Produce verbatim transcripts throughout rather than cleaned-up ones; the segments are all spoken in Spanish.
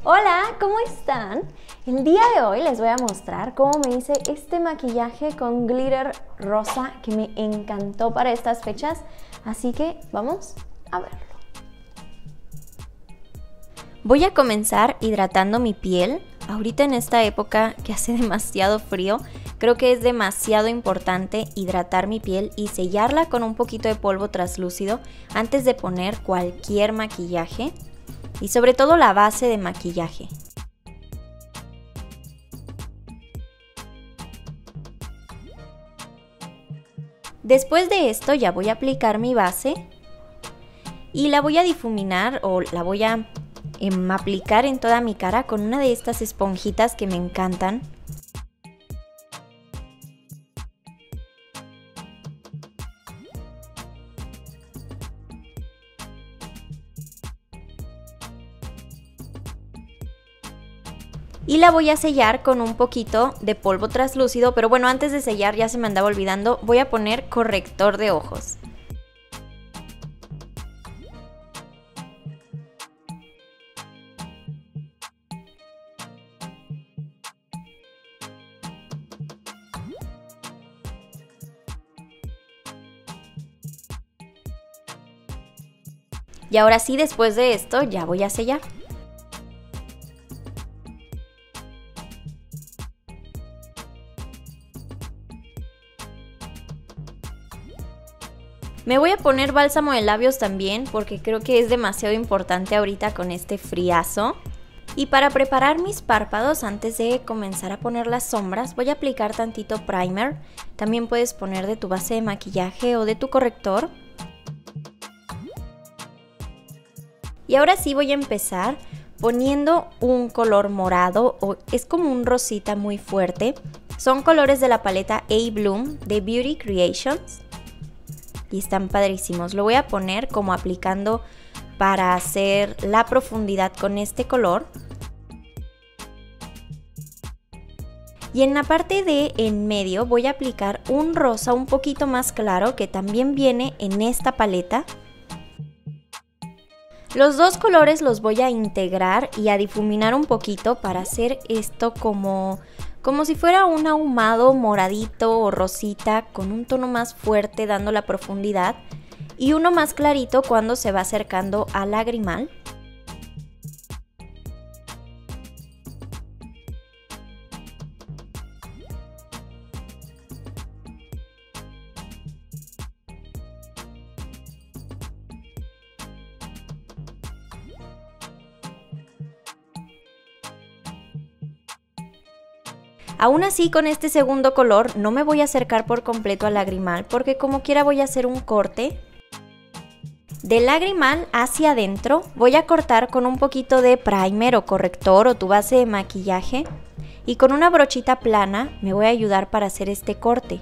Hola, ¿cómo están? El día de hoy les voy a mostrar cómo me hice este maquillaje con glitter rosa que me encantó para estas fechas, así que vamos a verlo. Voy a comenzar hidratando mi piel. Ahorita en esta época que hace demasiado frío, creo que es demasiado importante hidratar mi piel y sellarla con un poquito de polvo translúcido antes de poner cualquier maquillaje. Y sobre todo la base de maquillaje. Después de esto ya voy a aplicar mi base y la voy a difuminar o la voy a em, aplicar en toda mi cara con una de estas esponjitas que me encantan. Y la voy a sellar con un poquito de polvo translúcido, pero bueno, antes de sellar, ya se me andaba olvidando, voy a poner corrector de ojos. Y ahora sí, después de esto, ya voy a sellar. Me voy a poner bálsamo de labios también porque creo que es demasiado importante ahorita con este friazo. Y para preparar mis párpados antes de comenzar a poner las sombras voy a aplicar tantito primer. También puedes poner de tu base de maquillaje o de tu corrector. Y ahora sí voy a empezar poniendo un color morado o es como un rosita muy fuerte. Son colores de la paleta A Bloom de Beauty Creations. Y están padrísimos. Lo voy a poner como aplicando para hacer la profundidad con este color. Y en la parte de en medio voy a aplicar un rosa un poquito más claro que también viene en esta paleta. Los dos colores los voy a integrar y a difuminar un poquito para hacer esto como... como si fuera un ahumado moradito o rosita con un tono más fuerte dando la profundidad y uno más clarito cuando se va acercando al lagrimal. Aún así, con este segundo color no me voy a acercar por completo al lagrimal porque como quiera voy a hacer un corte. Del lagrimal hacia adentro voy a cortar con un poquito de primer o corrector o tu base de maquillaje y con una brochita plana me voy a ayudar para hacer este corte.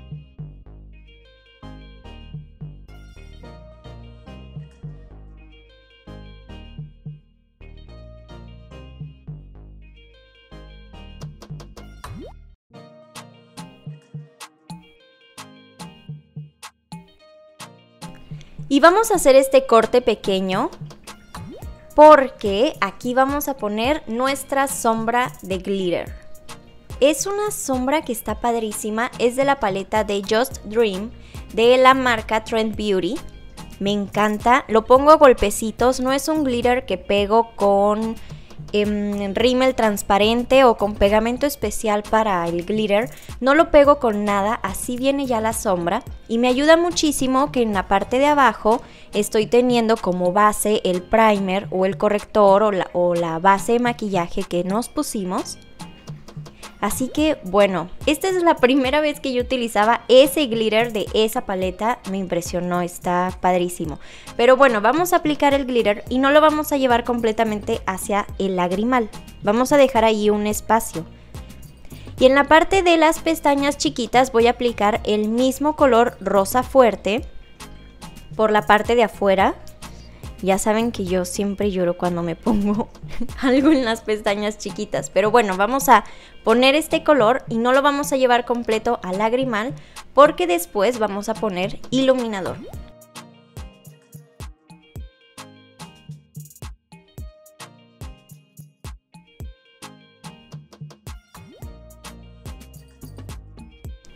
Y vamos a hacer este corte pequeño porque aquí vamos a poner nuestra sombra de glitter. Es una sombra que está padrísima, es de la paleta de Just Dream de la marca Trend Beauty. Me encanta, lo pongo a golpecitos, no es un glitter que pego con eh, rímel transparente o con pegamento especial para el glitter. No lo pego con nada, así viene ya la sombra y me ayuda muchísimo que en la parte de abajo estoy teniendo como base el primer o el corrector o la, o la base de maquillaje que nos pusimos. Así que bueno, esta es la primera vez que yo utilizaba ese glitter de esa paleta, me impresionó, está padrísimo. Pero bueno, vamos a aplicar el glitter y no lo vamos a llevar completamente hacia el lagrimal, vamos a dejar ahí un espacio. Y en la parte de las pestañas chiquitas voy a aplicar el mismo color rosa fuerte por la parte de afuera. Ya saben que yo siempre lloro cuando me pongo algo en las pestañas chiquitas. Pero bueno, vamos a poner este color y no lo vamos a llevar completo al lagrimal porque después vamos a poner iluminador.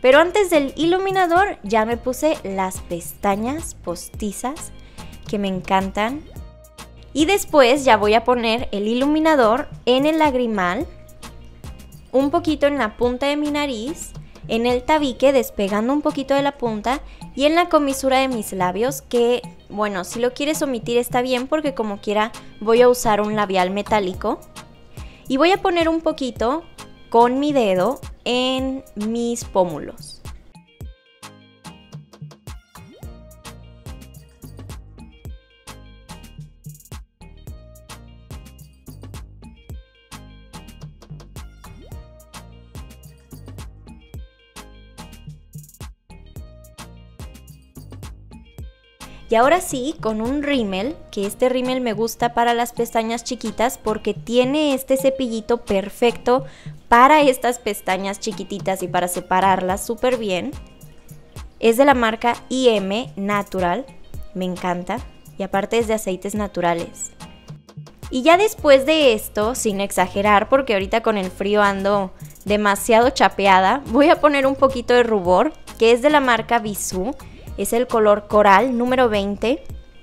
Pero antes del iluminador ya me puse las pestañas postizas que me encantan. Y después ya voy a poner el iluminador en el lagrimal, un poquito en la punta de mi nariz, en el tabique despegando un poquito de la punta y en la comisura de mis labios, que bueno, si lo quieres omitir está bien porque como quiera voy a usar un labial metálico. Y voy a poner un poquito con mi dedo en mis pómulos. Y ahora sí, con un rímel, que este rímel me gusta para las pestañas chiquitas porque tiene este cepillito perfecto para estas pestañas chiquititas y para separarlas súper bien. Es de la marca I M Natural, me encanta, y aparte es de aceites naturales. Y ya después de esto, sin exagerar porque ahorita con el frío ando demasiado chapeada, voy a poner un poquito de rubor, que es de la marca Bisú. Es el color coral número veinte.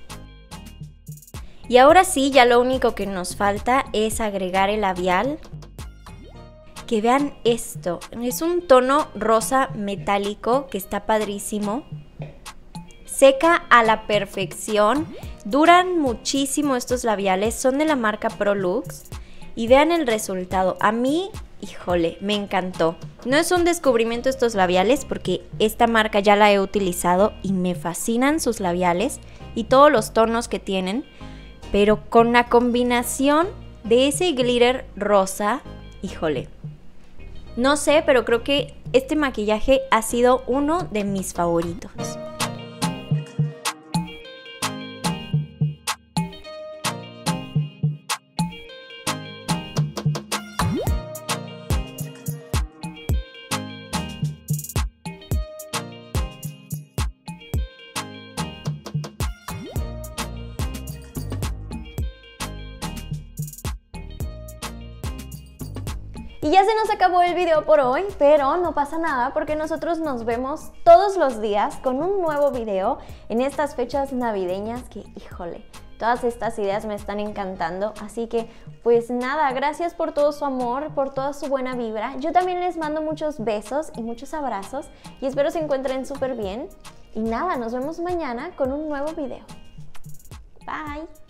Y ahora sí, ya lo único que nos falta es agregar el labial. Que vean esto, es un tono rosa metálico que está padrísimo. Seca a la perfección, duran muchísimo estos labiales, son de la marca Prolux. Y vean el resultado, a mí, híjole, me encantó. No es un descubrimiento estos labiales porque esta marca ya la he utilizado y me fascinan sus labiales y todos los tonos que tienen. Pero con la combinación de ese glitter rosa, híjole. No sé, pero creo que este maquillaje ha sido uno de mis favoritos. Y ya se nos acabó el video por hoy, pero no pasa nada porque nosotros nos vemos todos los días con un nuevo video en estas fechas navideñas que, híjole, todas estas ideas me están encantando. Así que, pues nada, gracias por todo su amor, por toda su buena vibra. Yo también les mando muchos besos y muchos abrazos y espero se encuentren súper bien. Y nada, nos vemos mañana con un nuevo video. Bye.